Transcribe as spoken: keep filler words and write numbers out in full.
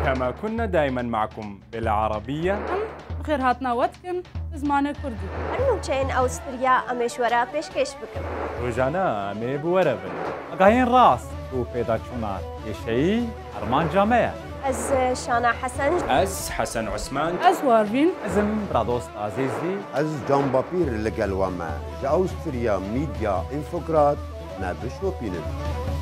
كما كنا دائما معكم بالعربية بخير هاتنا وقتكم زمان كردي هرنو چین ئەوستریا ئەمێشوەرە پێشکەش بکەم. روزانه می بوره بن. آگاهین راست تو پیدا چونا یشی ارمان جامعه. ئەس شانە حەسەن. از حسن عثمان. از واروین. ازم برادوست عزیزی. از جان باپیر لەگەڵ وەمە ژە ئەوستریا میدیا ئینفۆگرات نەبشۆپینن.